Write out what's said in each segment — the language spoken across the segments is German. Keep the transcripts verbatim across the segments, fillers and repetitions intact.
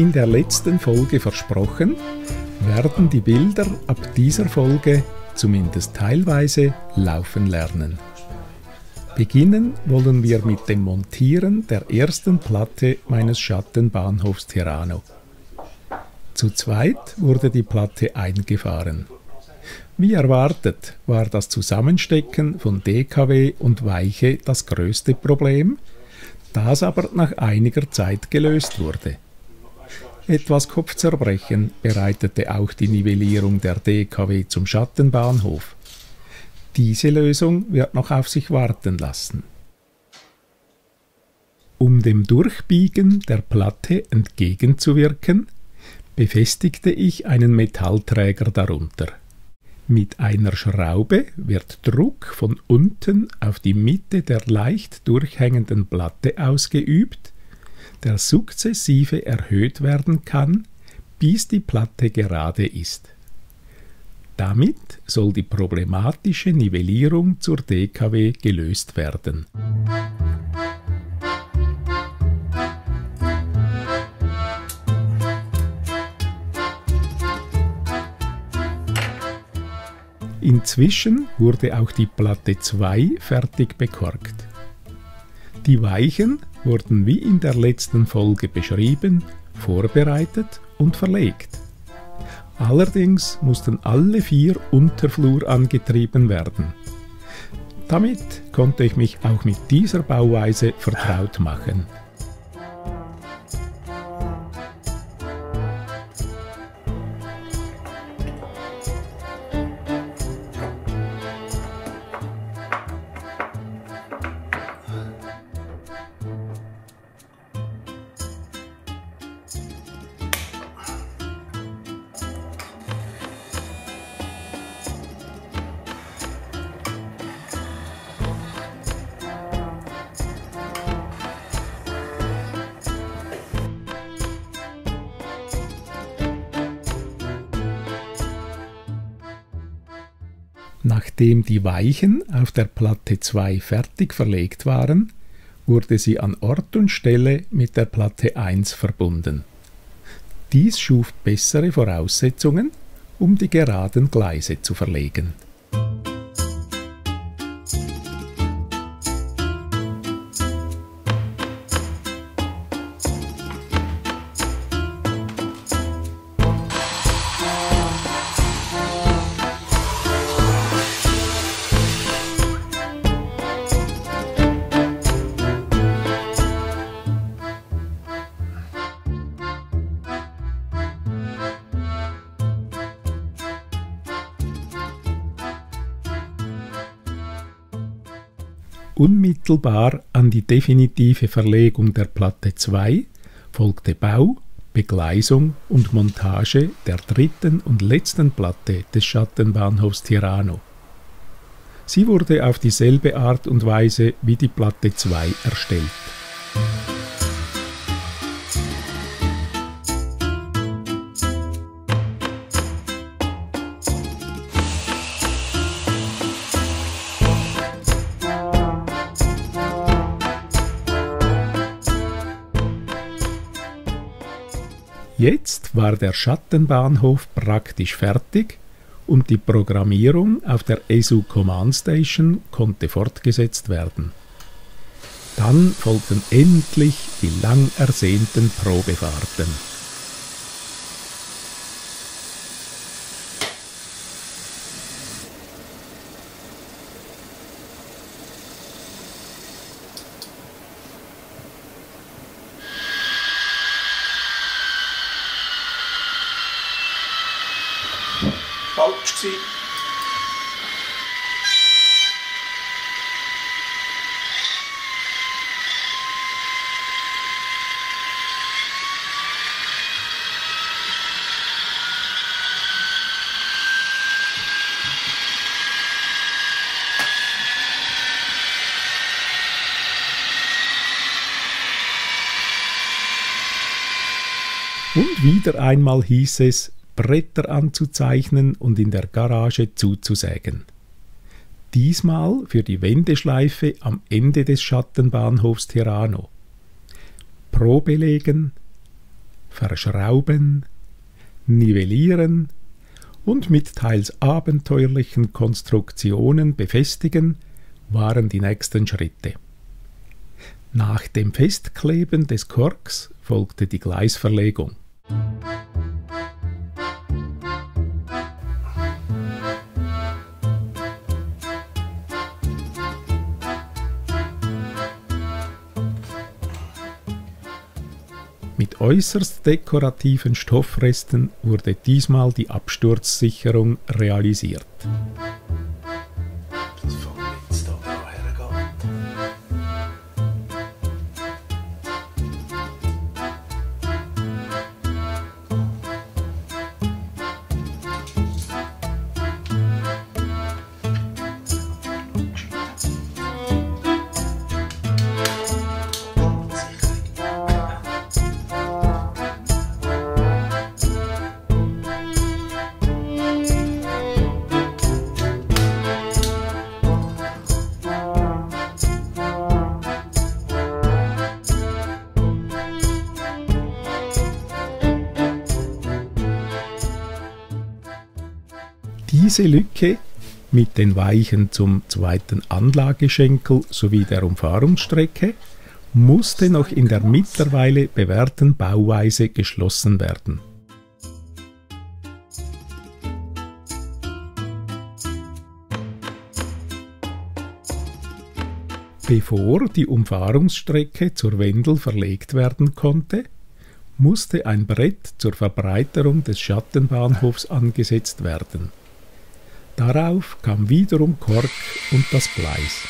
in der letzten Folge versprochen, werden die Bilder ab dieser Folge zumindest teilweise laufen lernen. Beginnen wollen wir mit dem Montieren der ersten Platte meines Schattenbahnhofs Tirano. Zu zweit wurde die Platte eingefahren. Wie erwartet war das Zusammenstecken von D K W und Weiche das größte Problem, das aber nach einiger Zeit gelöst wurde. Etwas Kopfzerbrechen bereitete auch die Nivellierung der D K W zum Schattenbahnhof. Diese Lösung wird noch auf sich warten lassen. Um dem Durchbiegen der Platte entgegenzuwirken, befestigte ich einen Metallträger darunter. Mit einer Schraube wird Druck von unten auf die Mitte der leicht durchhängenden Platte ausgeübt, der sukzessive erhöht werden kann, bis die Platte gerade ist. Damit soll die problematische Nivellierung zur D K W gelöst werden. Inzwischen wurde auch die Platte zwei fertig bekorkt. Die Weichen wurden wie in der letzten Folge beschrieben, vorbereitet und verlegt. Allerdings mussten alle vier Unterflur angetrieben werden. Damit konnte ich mich auch mit dieser Bauweise vertraut machen. Nachdem die Weichen auf der Platte zwei fertig verlegt waren, wurde sie an Ort und Stelle mit der Platte eins verbunden. Dies schuf bessere Voraussetzungen, um die geraden Gleise zu verlegen. Unmittelbar an die definitive Verlegung der Platte zwei folgte Bau, Begleisung und Montage der dritten und letzten Platte des Schattenbahnhofs Tirano. Sie wurde auf dieselbe Art und Weise wie die Platte zwei erstellt. Jetzt war der Schattenbahnhof praktisch fertig und die Programmierung auf der E S U Command Station konnte fortgesetzt werden. Dann folgten endlich die lang ersehnten Probefahrten. Falsch gewesen. Und wieder einmal hieß es, Bretter anzuzeichnen und in der Garage zuzusägen. Diesmal für die Wendeschleife am Ende des Schattenbahnhofs Tirano. Probelegen, verschrauben, nivellieren und mit teils abenteuerlichen Konstruktionen befestigen waren die nächsten Schritte. Nach dem Festkleben des Korks folgte die Gleisverlegung. Mit äußerst dekorativen Stoffresten wurde diesmal die Absturzsicherung realisiert. Das von jetzt da hergeht. Diese Lücke mit den Weichen zum zweiten Anlageschenkel sowie der Umfahrungsstrecke musste noch in der mittlerweile bewährten Bauweise geschlossen werden. Bevor die Umfahrungsstrecke zur Wendel verlegt werden konnte, musste ein Brett zur Verbreiterung des Schattenbahnhofs angesetzt werden. Darauf kam wiederum Kork und das Gleis.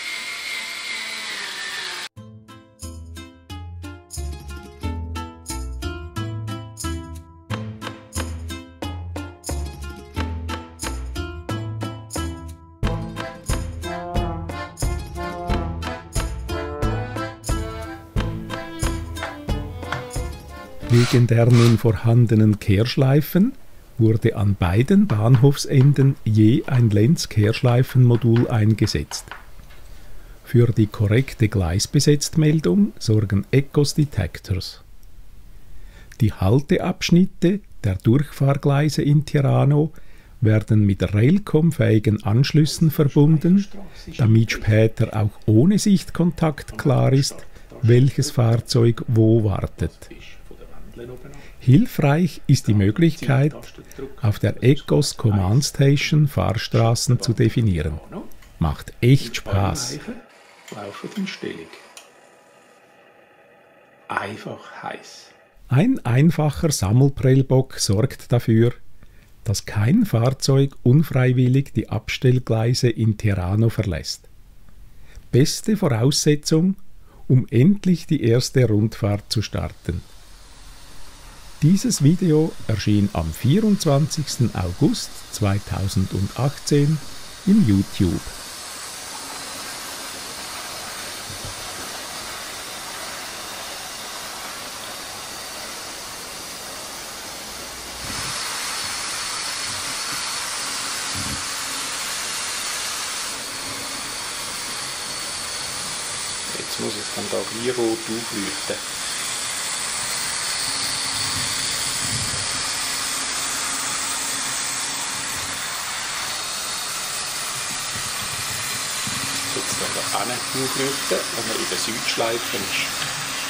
Wegen der nun vorhandenen Kehrschleifen wurde an beiden Bahnhofsenden je ein Lenz-Kehrschleifenmodul eingesetzt. Für die korrekte Gleisbesetztmeldung sorgen Ecos Detectors. Die Halteabschnitte der Durchfahrgleise in Tirano werden mit Railcom-fähigen Anschlüssen verbunden, damit später auch ohne Sichtkontakt klar ist, welches Fahrzeug wo wartet. Hilfreich ist die Möglichkeit, auf der Ecos Command Station Fahrstraßen zu definieren. Macht echt Spaß. Laufen in Stellung. Einfach heiß. Ein einfacher Sammelprellbock sorgt dafür, dass kein Fahrzeug unfreiwillig die Abstellgleise in Tirano verlässt. Beste Voraussetzung, um endlich die erste Rundfahrt zu starten. Dieses Video erschien am vierundzwanzigsten August zweitausendachtzehn im YouTube. Jetzt muss es dann da wie rot aufleuchten. Jetzt dann da hinten aufleuchten, wenn man in der Südschleife ist.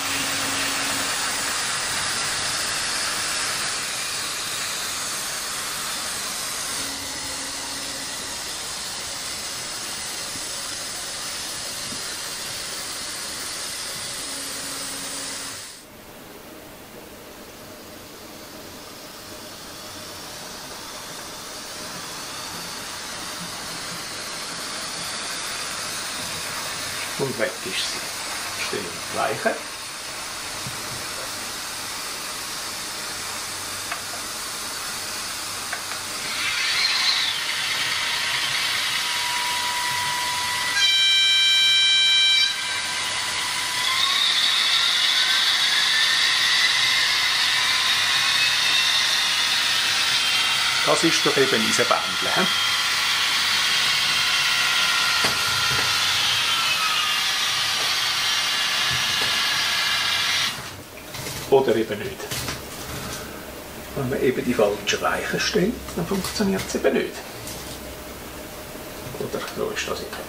Und weg ist sie. Stellung gleiche. Das ist doch eben unser Bändchen. He? Oder eben nicht. Wenn man eben die falschen Weichen stellt, dann funktioniert es eben nicht. Oder so ist das etwa.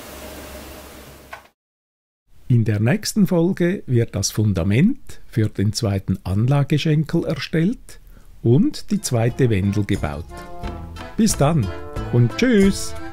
In der nächsten Folge wird das Fundament für den zweiten Anlageschenkel erstellt und die zweite Wendel gebaut. Bis dann und tschüss!